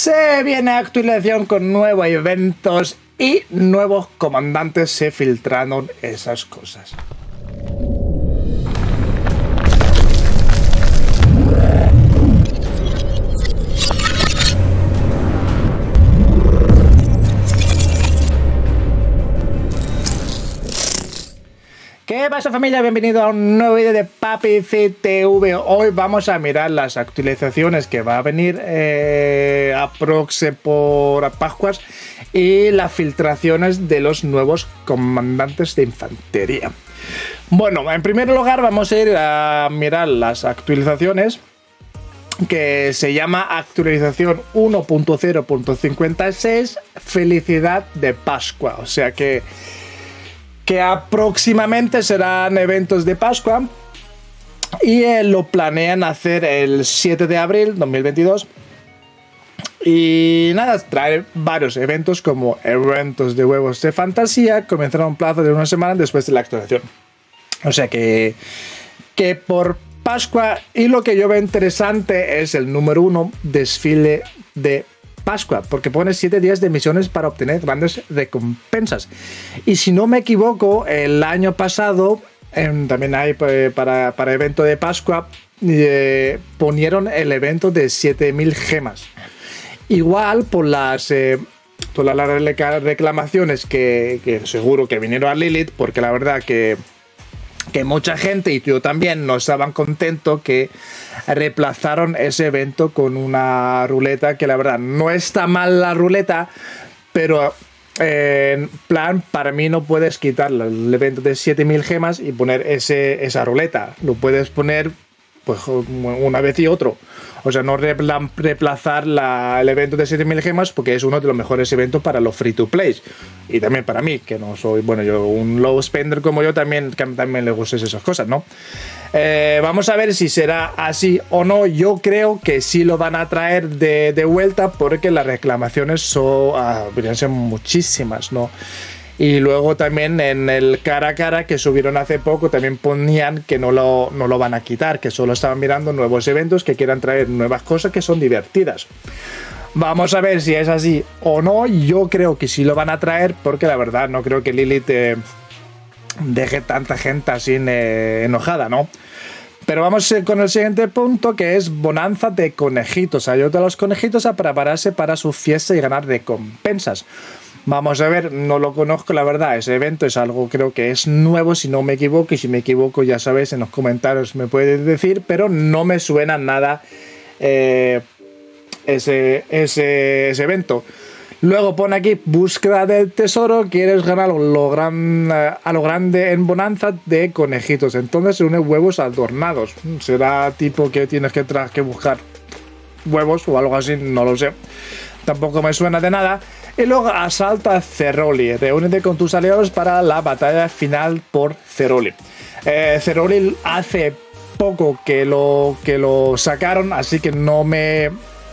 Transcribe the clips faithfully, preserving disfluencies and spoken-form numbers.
Se viene actualización con nuevos eventos y nuevos comandantes. Se filtraron esas cosas. ¿Qué pasa, familia? Bienvenido a un nuevo vídeo de PapiFitTV. Hoy vamos a mirar las actualizaciones que va a venir eh, aprox por Pascuas y las filtraciones de los nuevos comandantes de infantería. Bueno, en primer lugar vamos a ir a mirar las actualizaciones, que se llama actualización uno punto cero punto cincuenta y seis Felicidad de Pascua. O sea que que aproximadamente serán eventos de Pascua y eh, lo planean hacer el siete de abril de dos mil veintidós. Y nada, traer varios eventos como eventos de huevos de fantasía. Comenzará un plazo de una semana después de la actualización. O sea que, que por Pascua, y lo que yo veo interesante es el número uno, desfile de Pascua, porque pone siete días de misiones para obtener grandes recompensas. Y si no me equivoco, el año pasado eh, también hay eh, para, para evento de Pascua eh, ponieron el evento de siete mil gemas. Igual por las eh, por las reclamaciones que, que seguro que vinieron a Lilith, porque la verdad que que mucha gente, y yo también, no estaban contentos que reemplazaron ese evento con una ruleta que la verdad no está mal la ruleta, pero eh, en plan, para mí no puedes quitar el evento de siete mil gemas y poner ese, esa ruleta. Lo puedes poner pues una vez y otro. O sea, no reemplazar la, el evento de siete mil gemas, porque es uno de los mejores eventos para los free to play. Y también para mí, que no soy, bueno, yo un low spender como yo, también, que también le gustan esas cosas, ¿no? Eh, vamos a ver si será así o no. Yo creo que sí lo van a traer de, de vuelta, porque las reclamaciones son, ah, deberían ser muchísimas, ¿no? Y luego también en el cara a cara que subieron hace poco también ponían que no lo, no lo van a quitar, que solo estaban mirando nuevos eventos que quieran traer nuevas cosas que son divertidas. Vamos a ver si es así o no. Yo creo que sí lo van a traer, porque la verdad no creo que Lilith eh, deje tanta gente así eh, enojada, ¿no? Pero vamos con el siguiente punto, que es bonanza de conejitos. Ayuda a los conejitos a prepararse para su fiesta y ganar recompensas. Vamos a ver, no lo conozco, la verdad. Ese evento es algo, creo que es nuevo, si no me equivoco. Y si me equivoco, ya sabéis, en los comentarios me puedes decir. Pero no me suena nada eh, ese, ese, ese evento. Luego pone aquí, búsqueda del tesoro. Quieres ganar lo gran, a lo grande en bonanza de conejitos. Entonces se unen huevos adornados. Será tipo que tienes que, que buscar huevos o algo así, no lo sé. Tampoco me suena de nada. Y luego asalta a Ceroli. Reúnete con tus aliados para la batalla final por Ceroli. Eh, Ceroli hace poco que lo, que lo sacaron, así que no me...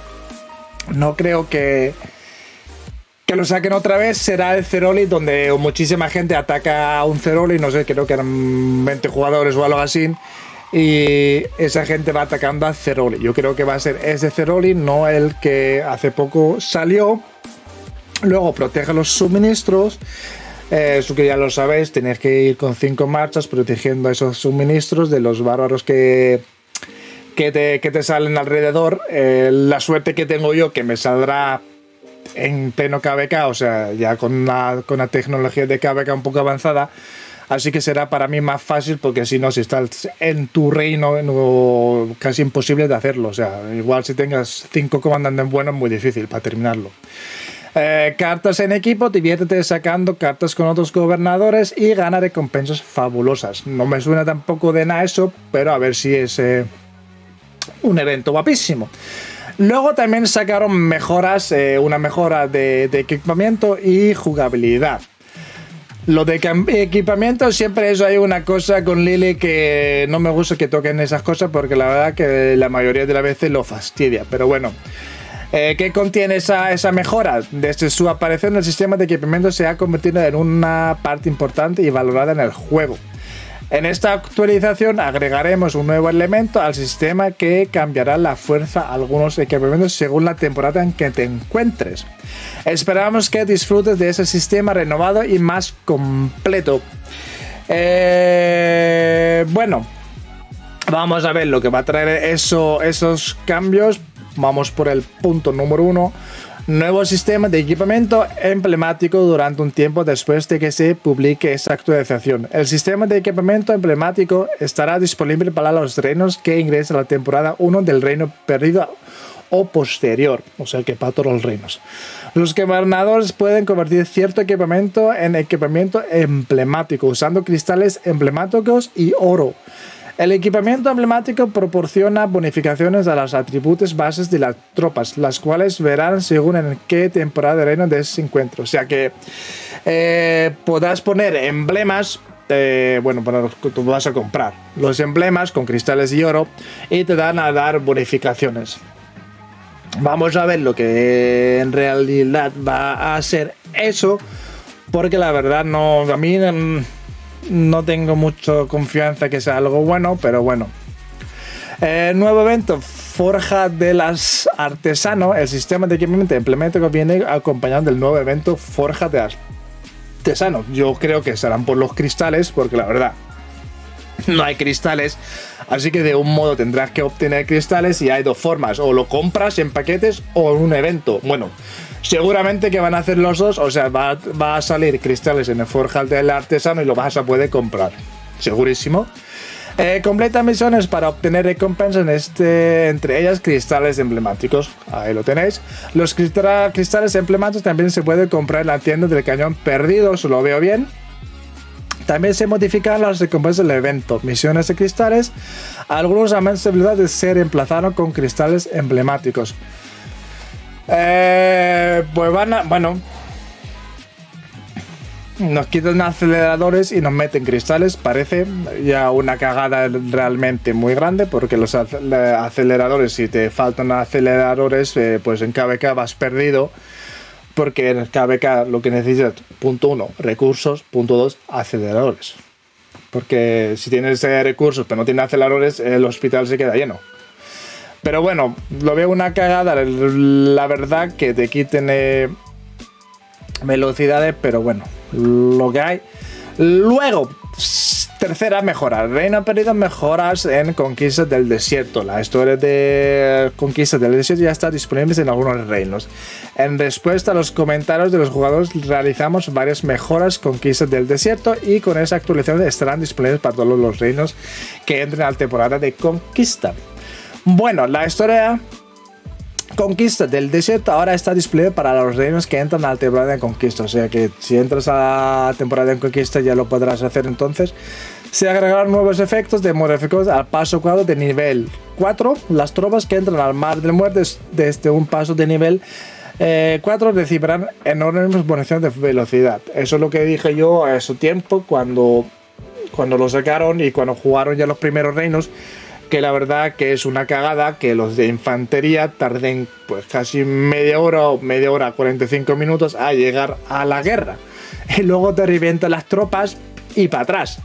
No creo que... Que lo saquen otra vez. Será el Ceroli donde muchísima gente ataca a un Ceroli. No sé, creo que eran veinte jugadores o algo así. Y esa gente va atacando a Ceroli. Yo creo que va a ser ese Ceroli, no el que hace poco salió. Luego protege los suministros. Eh, eso que ya lo sabéis, tenéis que ir con cinco marchas protegiendo esos suministros de los bárbaros que, que, te, que te salen alrededor. Eh, la suerte que tengo yo, que me saldrá en pleno K V K, o sea, ya con la, con la tecnología de K V K un poco avanzada. Así que será para mí más fácil, porque si no, si estás en tu reino, no, casi imposible de hacerlo. O sea, igual si tengas cinco comandantes buenos, muy difícil para terminarlo. Eh, cartas en equipo, diviértete sacando cartas con otros gobernadores y gana recompensas fabulosas. No me suena tampoco de nada eso, pero a ver si es eh, un evento guapísimo. Luego también sacaron mejoras, eh, una mejora de, de equipamiento y jugabilidad. Lo de equipamiento, siempre eso hay una cosa con Lily que no me gusta que toquen esas cosas, porque la verdad que la mayoría de las veces lo fastidia, pero bueno. Eh, ¿Qué contiene esa, esa mejora? Desde su aparición, el sistema de equipamiento se ha convertido en una parte importante y valorada en el juego. En esta actualización agregaremos un nuevo elemento al sistema que cambiará la fuerza a algunos equipamientos según la temporada en que te encuentres. Esperamos que disfrutes de ese sistema renovado y más completo. Eh, bueno, vamos a ver lo que va a traer eso, esos cambios. Vamos por el punto número uno. Nuevo sistema de equipamiento emblemático durante un tiempo después de que se publique esta actualización. El sistema de equipamiento emblemático estará disponible para los reinos que ingresen a la temporada uno del Reino Perdido o posterior, o sea que para todos los reinos. Los gobernadores pueden convertir cierto equipamiento en equipamiento emblemático usando cristales emblemáticos y oro. El equipamiento emblemático proporciona bonificaciones a los atributos bases de las tropas, las cuales verán según en qué temporada de reino de ese encuentro. O sea que eh, podrás poner emblemas, eh, bueno, para los que tú vas a comprar, los emblemas con cristales y oro y te dan a dar bonificaciones. Vamos a ver lo que en realidad va a ser eso, porque la verdad no, a mí no tengo mucha confianza que sea algo bueno, pero bueno. Eh, nuevo evento, Forja de las Artesanos. El sistema de equipamiento emblemático viene acompañado del nuevo evento Forja de Artesanos. Yo creo que serán por los cristales, porque la verdad no hay cristales, así que de un modo tendrás que obtener cristales y hay dos formas, o lo compras en paquetes o en un evento. Bueno, seguramente que van a hacer los dos, o sea, va, va a salir cristales en el Forja del Artesano y lo vas a poder comprar, segurísimo. Eh, completa misiones para obtener recompensas, en este, entre ellas cristales emblemáticos. Ahí lo tenéis. Los cristales emblemáticos también se pueden comprar en la tienda del Cañón Perdido, si lo veo bien. También se modifican las recompensas del evento. Misiones de cristales. Algunos aumentos de habilidad de ser emplazados con cristales emblemáticos. Eh, pues van a... Bueno... Nos quitan aceleradores y nos meten cristales. Parece ya una cagada realmente muy grande, porque los aceleradores, si te faltan aceleradores, eh, pues en K V K vas perdido, porque en K V K lo que necesitas, punto uno, recursos, punto dos, aceleradores. Porque si tienes eh, recursos pero no tienes aceleradores, el hospital se queda lleno. Pero bueno, lo veo una cagada, la verdad, que te quiten eh, velocidades, pero bueno, lo que hay. Luego, tercera mejora, Reino Perdido, mejoras en Conquistas del Desierto. La historia de Conquistas del Desierto ya está disponible en algunos reinos. En respuesta a los comentarios de los jugadores, realizamos varias mejoras Conquistas del Desierto, y con esa actualización estarán disponibles para todos los reinos que entren a la temporada de Conquista. Bueno, la historia Conquista del Desierto ahora está disponible para los reinos que entran a la temporada de Conquista. O sea que si entras a la temporada de Conquista ya lo podrás hacer entonces. Se agregaron nuevos efectos de modificados al paso cuadro de nivel cuatro. Las tropas que entran al Mar del Muerte desde un paso de nivel eh, cuatro recibirán enormes bonificaciones de velocidad. Eso es lo que dije yo a su tiempo cuando, cuando lo sacaron y cuando jugaron ya los primeros reinos, que la verdad que es una cagada que los de infantería tarden pues casi media hora o media hora, cuarenta y cinco minutos a llegar a la guerra, y luego te revientan las tropas y para atrás.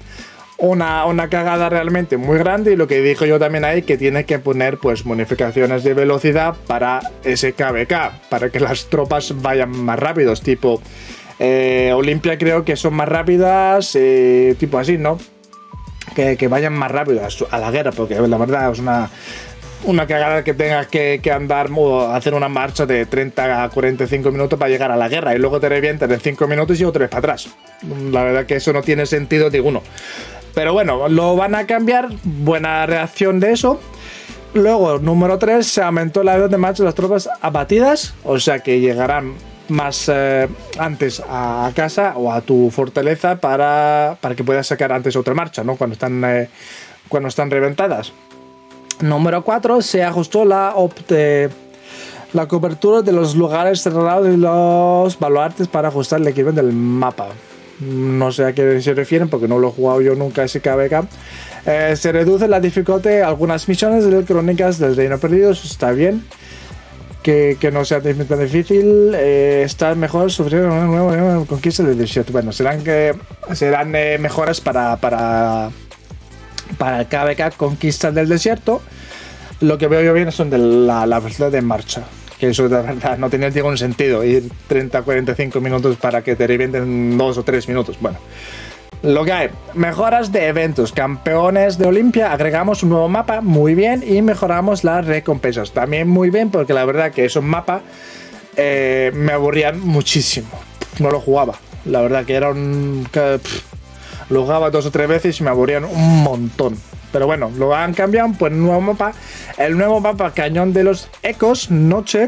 Una, una cagada realmente muy grande, y lo que dijo yo también ahí, que tienes que poner pues bonificaciones de velocidad para ese K V K, para que las tropas vayan más rápidos, tipo eh, Olimpia creo que son más rápidas, eh, tipo así, ¿no? Que, que vayan más rápido a la guerra, porque la verdad es una, una cagada que tengas que, que andar o hacer una marcha de treinta a cuarenta y cinco minutos para llegar a la guerra, y luego te revientas en cinco minutos y otra vez para atrás. La verdad que eso no tiene sentido ninguno. Pero bueno, lo van a cambiar, buena reacción de eso. Luego, número tres, se aumentó la edad de marcha de las tropas abatidas, o sea que llegarán más eh, antes a casa o a tu fortaleza para, para que puedas sacar antes otra marcha, ¿no? Cuando están, eh, cuando están reventadas. Número cuatro, se ajustó la, opte, la cobertura de los lugares cerrados y los baluartes para ajustar el equilibrio del mapa. No sé a qué se refieren porque no lo he jugado yo nunca ese K V K. Eh, se reduce la dificultad de algunas misiones de crónicas del Reino Perdido, eso está bien. que, que no sea tan difícil. Eh, está mejor sufrir una nueva, nueva conquista del desierto. Bueno, serán que serán eh, mejoras para, para, para el K B K Conquistas del Desierto. Lo que veo yo bien son de la, la velocidad de marcha. Que eso de verdad no tiene ningún sentido. Ir treinta a cuarenta y cinco minutos para que te revienten dos o tres minutos. Bueno. Lo que hay, mejoras de eventos, campeones de Olimpia, agregamos un nuevo mapa, muy bien, y mejoramos las recompensas, también muy bien, porque la verdad que esos mapas eh, me aburrían muchísimo, no lo jugaba, la verdad que era un... Que, pff, lo jugaba dos o tres veces y me aburrían un montón, pero bueno, lo han cambiado, pues nuevo mapa, el nuevo mapa Cañón de los Ecos, noche,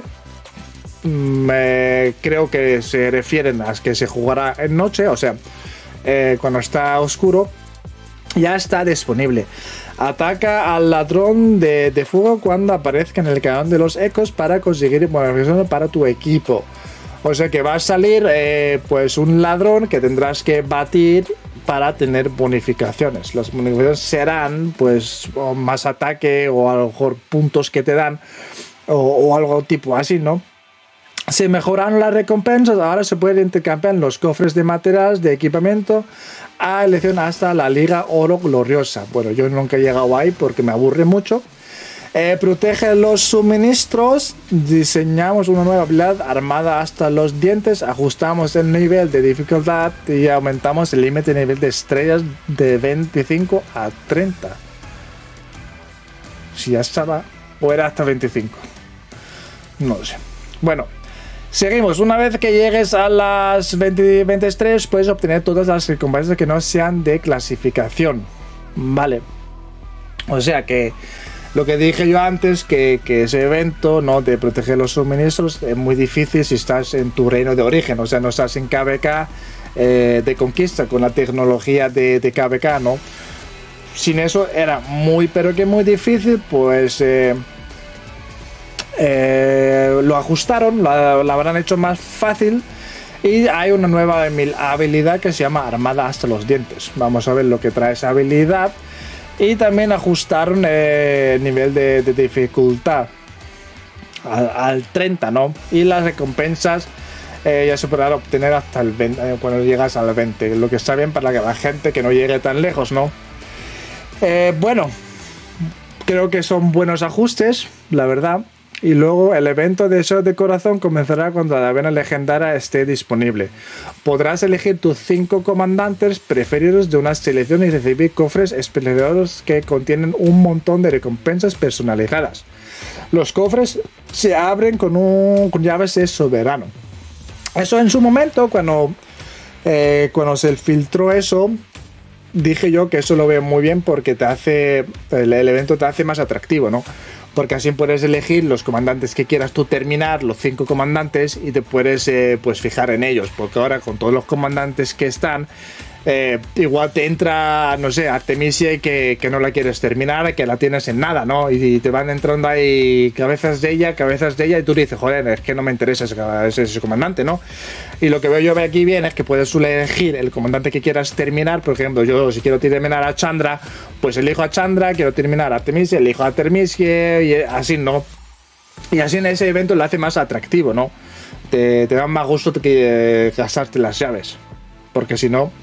me, creo que se refieren a que se jugará en noche, o sea... Eh, cuando está oscuro, ya está disponible. Ataca al ladrón de, de fuego cuando aparezca en el Cañón de los Ecos para conseguir bonificaciones para tu equipo. O sea que va a salir eh, pues un ladrón que tendrás que batir para tener bonificaciones. Las bonificaciones serán pues o más ataque o a lo mejor puntos que te dan o, o algo tipo así, ¿no? Se mejoraron las recompensas, ahora se pueden intercambiar los cofres de materiales de equipamiento a elección hasta la Liga Oro Gloriosa. Bueno, yo nunca he llegado ahí porque me aburre mucho. Eh, protege los suministros, diseñamos una nueva habilidad armada hasta los dientes, ajustamos el nivel de dificultad y aumentamos el límite de nivel de estrellas de veinticinco a treinta. Si ya estaba, o era hasta veinticinco. No lo sé. Bueno. Seguimos, una vez que llegues a las veinte, veinte estrellas puedes obtener todas las recompensas que no sean de clasificación. Vale. O sea que lo que dije yo antes, que, que ese evento no de proteger los suministros es muy difícil si estás en tu reino de origen. O sea, no estás en K B K eh, de conquista con la tecnología de, de K B K, ¿no? Sin eso era muy, pero que muy difícil, pues... Eh, Eh, lo ajustaron, lo, lo habrán hecho más fácil y hay una nueva habilidad que se llama Armada hasta los dientes. Vamos a ver lo que trae esa habilidad y también ajustaron el eh, nivel de, de dificultad al, al treinta, ¿no? Y las recompensas eh, ya se podrán obtener hasta el veinte, eh, cuando llegas al veinte, lo que está bien para que la gente que no llegue tan lejos, ¿no? Eh, bueno, creo que son buenos ajustes, la verdad. Y luego el evento de Deseos de Corazón comenzará cuando la avena legendaria esté disponible. Podrás elegir tus cinco comandantes preferidos de una selección y recibir cofres especializados que contienen un montón de recompensas personalizadas. Los cofres se abren con, un, con llaves de soberano. Eso en su momento, cuando, eh, cuando se filtró eso, dije yo que eso lo veo muy bien porque te hace, el, el evento te hace más atractivo, ¿no? Porque así puedes elegir los comandantes que quieras tú terminar, los cinco comandantes, y te puedes eh, pues fijar en ellos. Porque ahora con todos los comandantes que están, eh, igual te entra, no sé, Artemisia que, que no la quieres terminar, que la tienes en nada, ¿no? Y, y te van entrando ahí cabezas de ella, cabezas de ella, y tú dices, joder, es que no me interesa ese, ese, ese comandante, ¿no? Y lo que veo yo aquí bien es que puedes elegir el comandante que quieras terminar. Por ejemplo, yo si quiero terminar a Chandra, pues elijo a Chandra, quiero terminar a Artemisia, elijo a Artemisia, y así, ¿no? Y así en ese evento lo hace más atractivo, ¿no? Te, te dan más gusto que eh, gastarte las llaves, porque si no...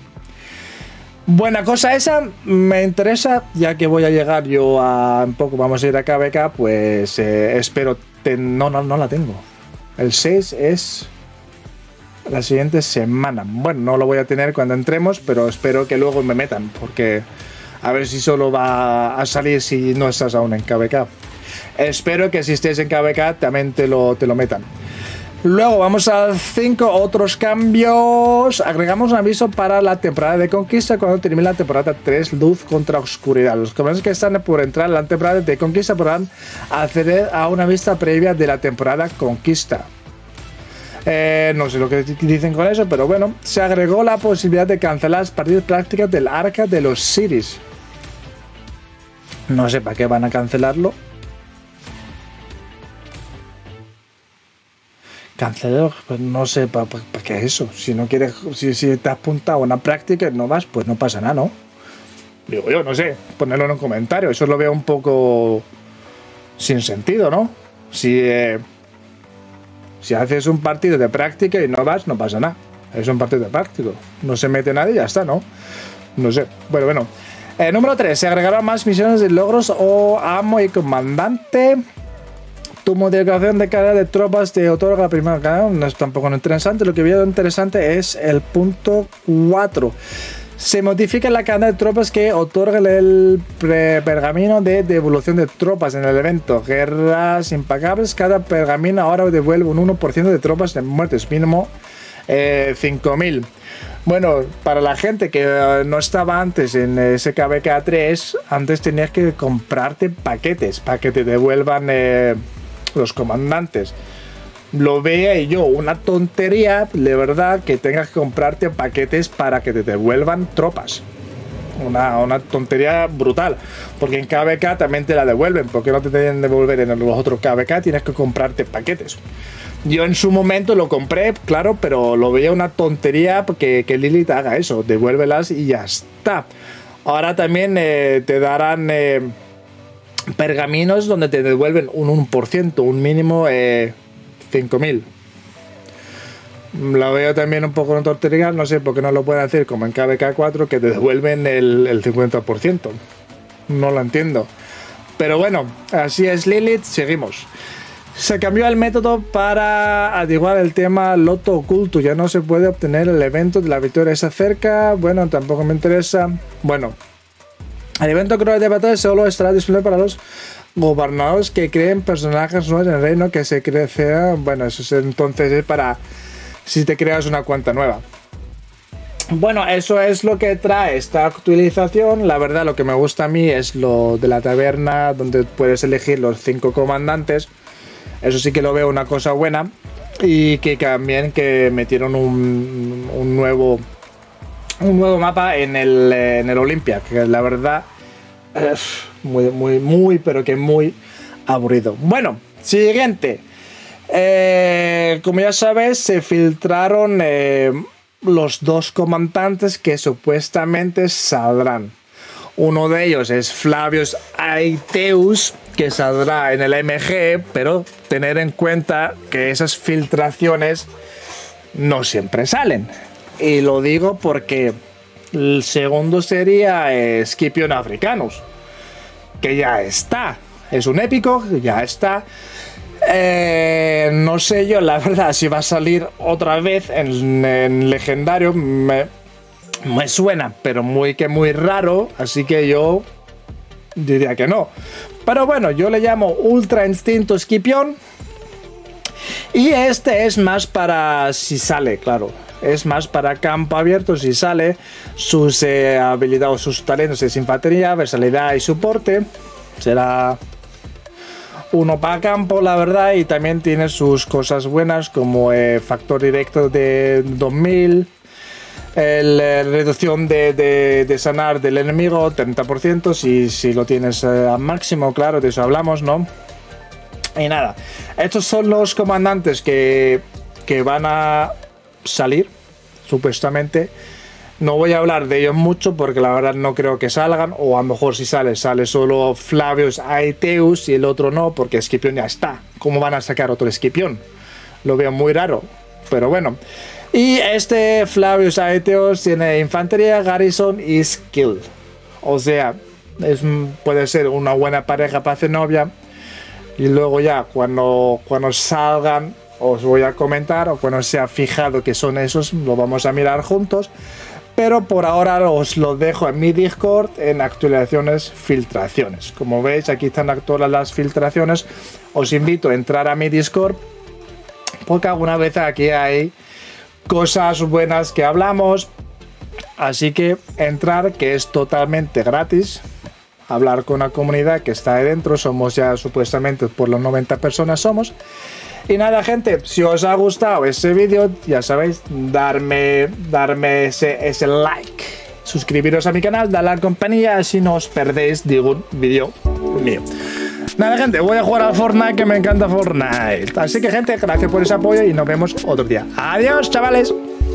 Buena cosa esa, me interesa, ya que voy a llegar yo a un poco, vamos a ir a K B K, pues eh, espero... Te, no, no, no la tengo. El seis es... la siguiente semana. Bueno, no lo voy a tener cuando entremos, pero espero que luego me metan, porque a ver si solo va a salir si no estás aún en K B K. Espero que si estés en K B K también te lo, te lo metan. Luego vamos al cinco, otros cambios. Agregamos un aviso para la temporada de conquista cuando termine la temporada tres, Luz contra Oscuridad. Los comandantes que están por entrar en la temporada de conquista podrán acceder a una vista previa de la temporada conquista. Eh, no sé lo que dicen con eso, pero bueno, se agregó la posibilidad de cancelar las partidas prácticas del Arca de los Siris. No sé para qué van a cancelarlo. Cancelar, pues no sé para pa, pa qué es eso. Si no quieres, si, si te has apuntado a una práctica y no vas, pues no pasa nada, ¿no? Digo yo, no sé, ponerlo en un comentario. Eso lo veo un poco sin sentido, ¿no? Si... Eh, Si haces un partido de práctica y no vas, no pasa nada. Es un partido de práctico. No se mete nadie y ya está, ¿no? No sé. Bueno, bueno. Eh, número tres. Se agregarán más misiones de logros o amo y comandante. Tu modificación de carga de tropas te otorga la primera carga. No es tampoco interesante. Lo que veo interesante es el punto cuatro. Se modifica la cantidad de tropas que otorga el pergamino de devolución de tropas en el evento. Guerras impagables. Cada pergamino ahora devuelve un uno por ciento de tropas de muertes. Mínimo eh, cinco mil. Bueno, para la gente que uh, no estaba antes en ese K B K tres, antes tenías que comprarte paquetes para que te devuelvan eh, los comandantes. Lo veía yo una tontería, de verdad, que tengas que comprarte paquetes para que te devuelvan tropas. Una, una tontería brutal, porque en K B K también te la devuelven. ¿Por qué no te tienen que devolver en los otros K B K? Tienes que comprarte paquetes. Yo en su momento lo compré, claro, pero lo veía una tontería que, que Lilith haga eso, devuélvelas y ya está. Ahora también eh, te darán eh, pergaminos donde te devuelven un uno por ciento, un mínimo eh, cinco mil. Lo veo también un poco una tontería, no sé por qué no lo pueden hacer como en K B K cuatro, que te devuelven el, el cincuenta por ciento. No lo entiendo. Pero bueno, así es Lilith, seguimos. Se cambió el método para averiguar el tema loto oculto. Ya no se puede obtener el evento de la victoria se acerca. Bueno, tampoco me interesa. Bueno, el evento cruel de batalla solo estará disponible para los gobernadores que creen personajes nuevos en el reino que se crecerá. Bueno, eso es, entonces es para si te creas una cuenta nueva. Bueno, eso es lo que trae esta actualización. La verdad, lo que me gusta a mí es lo de la taberna, donde puedes elegir los cinco comandantes. Eso sí que lo veo una cosa buena. Y que también que metieron un, un nuevo un nuevo mapa en el, en el Olympia, que la verdad es muy, muy, muy, pero que muy aburrido. Bueno, siguiente. Eh, como ya sabes, se filtraron eh, los dos comandantes que supuestamente saldrán. Uno de ellos es Flavius Aetius, que saldrá en el M G, pero tener en cuenta que esas filtraciones no siempre salen. Y lo digo porque el segundo sería eh, Scipion Africanus, que ya está. Es un épico, ya está. Eh, no sé yo, la verdad, si va a salir otra vez en, en legendario. Me, me suena, pero muy que muy raro. Así que yo diría que no. Pero bueno, yo le llamo Ultra Instinto Scipion. Y este es más para si sale, claro. Es más para campo abierto si sale. Sus eh, habilidades, sus talentos es infantería, versatilidad y soporte. Será uno para campo, la verdad, y también tiene sus cosas buenas como eh, factor directo de dos mil, el, eh, reducción de, de, de sanar del enemigo treinta por ciento si, si lo tienes eh, al máximo, claro, de eso hablamos, ¿no? Y nada, estos son los comandantes que, que van a salir, supuestamente. No voy a hablar de ellos mucho porque la verdad no creo que salgan, o a lo mejor si sale, sale solo Flavius Aetius y el otro no, porque Scipion ya está. ¿Cómo van a sacar otro Scipion? Lo veo muy raro, pero bueno. Y este Flavius Aetius tiene infantería, garrison y skill. O sea, es, puede ser una buena pareja para hacer novia. Y luego ya, cuando, cuando salgan, os voy a comentar, o cuando se ha fijado que son esos, lo vamos a mirar juntos. Pero por ahora os lo dejo en mi Discord en actualizaciones, filtraciones. Como veis, aquí están todas las filtraciones. Os invito a entrar a mi Discord, porque alguna vez aquí hay cosas buenas que hablamos. Así que entrar, que es totalmente gratis. Hablar con la comunidad que está ahí dentro. Somos ya supuestamente por los noventa personas somos. Y nada, gente, si os ha gustado este vídeo, ya sabéis, darme, darme ese, ese like, suscribiros a mi canal, darle a la campanilla, así no os perdéis ningún vídeo mío. Nada, gente, voy a jugar al Fortnite, que me encanta Fortnite. Así que, gente, gracias por ese apoyo y nos vemos otro día. Adiós, chavales.